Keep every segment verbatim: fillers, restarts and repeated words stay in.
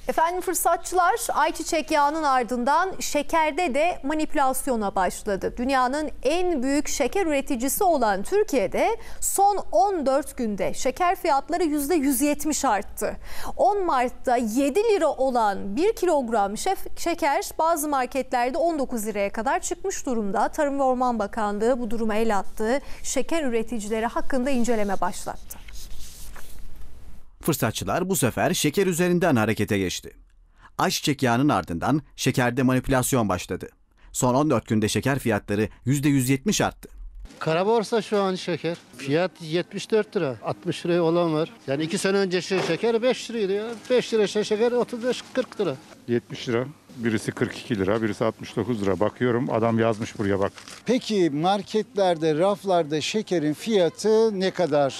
Efendim fırsatçılar ayçiçek yağının ardından şekerde de manipülasyona başladı. Dünyanın en büyük şeker üreticisi olan Türkiye'de son on dört günde şeker fiyatları yüzde yüz yetmiş arttı. on Mart'ta yedi lira olan bir kilogram şeker bazı marketlerde on dokuz liraya kadar çıkmış durumda. Tarım ve Orman Bakanlığı bu duruma el attı. Şeker üreticileri hakkında inceleme başlattı. Fırsatçılar bu sefer şeker üzerinden harekete geçti. Ayçiçek yağının ardından şekerde manipülasyon başladı. Son on dört günde şeker fiyatları yüzde yüz yetmiş arttı. Kara borsa şu an şeker. Fiyat yetmiş dört lira. altmış liraya olan var. Yani iki sene önce şeker beş liraydı ya. beş lira şeker otuz beş kırk lira. yetmiş lira. Birisi kırk iki lira, birisi altmış dokuz lira. Bakıyorum adam yazmış buraya bak. Peki marketlerde, raflarda şekerin fiyatı ne kadar?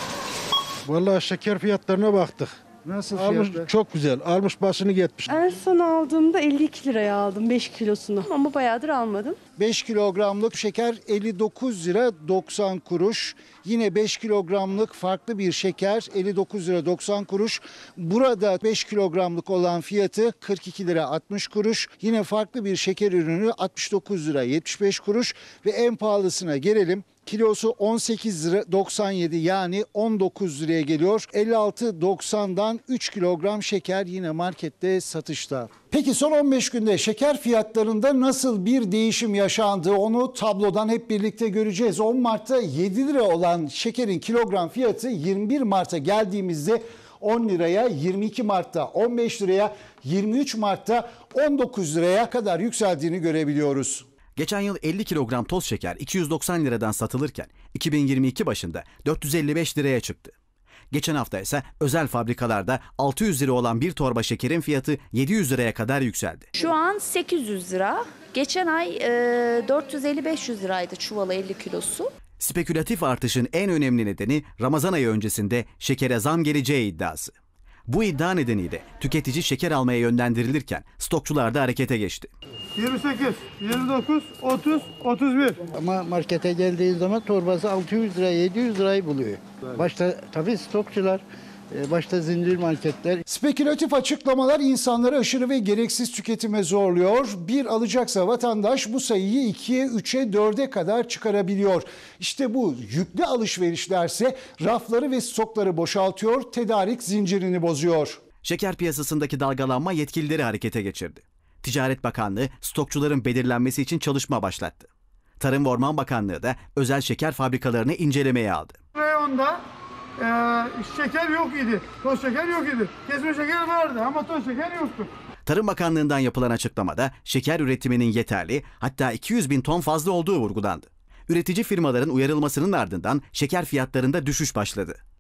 Vallahi şeker fiyatlarına baktık. Nasıl Almış, fiyatlar? çok güzel. Almış başını gitmiş. En son aldığımda elli iki liraya aldım beş kilosunu ama bayağıdır almadım. beş kilogramlık şeker elli dokuz lira doksan kuruş. Yine beş kilogramlık farklı bir şeker elli dokuz lira doksan kuruş. Burada beş kilogramlık olan fiyatı kırk iki lira altmış kuruş. Yine farklı bir şeker ürünü altmış dokuz lira yetmiş beş kuruş ve en pahalısına gelelim. Kilosu on sekiz lira doksan yedi yani on dokuz liraya geliyor. elli altı doksandan üç kilogram şeker yine markette satışta. Peki son on beş günde şeker fiyatlarında nasıl bir değişim yaşandı onu tablodan hep birlikte göreceğiz. on Mart'ta yedi lira olan şekerin kilogram fiyatı yirmi bir Mart'a geldiğimizde on liraya, yirmi iki Mart'ta on beş liraya, yirmi üç Mart'ta on dokuz liraya kadar yükseldiğini görebiliyoruz. Geçen yıl elli kilogram toz şeker iki yüz doksan liradan satılırken iki bin yirmi iki başında dört yüz elli beş liraya çıktı. Geçen hafta ise özel fabrikalarda altı yüz lira olan bir torba şekerin fiyatı yedi yüz liraya kadar yükseldi. Şu an sekiz yüz lira. Geçen ay e, dört yüz elli beş yüz liraydı çuvalı elli kilosu. Spekülatif artışın en önemli nedeni Ramazan ayı öncesinde şekere zam geleceği iddiası. Bu iddia nedeniyle tüketici şeker almaya yönlendirilirken stokçular da harekete geçti. yirmi sekiz, yirmi dokuz, otuz, otuz bir. Ama markete geldiği zaman torbası altı yüz lira, yedi yüz lirayı buluyor. Başta tabii stokçular, başta zincir marketler. Spekülatif açıklamalar insanları aşırı ve gereksiz tüketime zorluyor. Bir alacaksa vatandaş bu sayıyı ikiye, üçe, dörde kadar çıkarabiliyor. İşte bu yüklü alışverişlerse rafları ve stokları boşaltıyor, tedarik zincirini bozuyor. Şeker piyasasındaki dalgalanma yetkilileri harekete geçirdi. Ticaret Bakanlığı stokçuların belirlenmesi için çalışma başlattı. Tarım ve Orman Bakanlığı da özel şeker fabrikalarını incelemeye aldı. Reyonda e, şeker yok idi. Toz şeker yok idi. Kesme şeker vardı ama toz şeker yoktu. Tarım Bakanlığı'ndan yapılan açıklamada şeker üretiminin yeterli, hatta iki yüz bin ton fazla olduğu vurgulandı. Üretici firmaların uyarılmasının ardından şeker fiyatlarında düşüş başladı.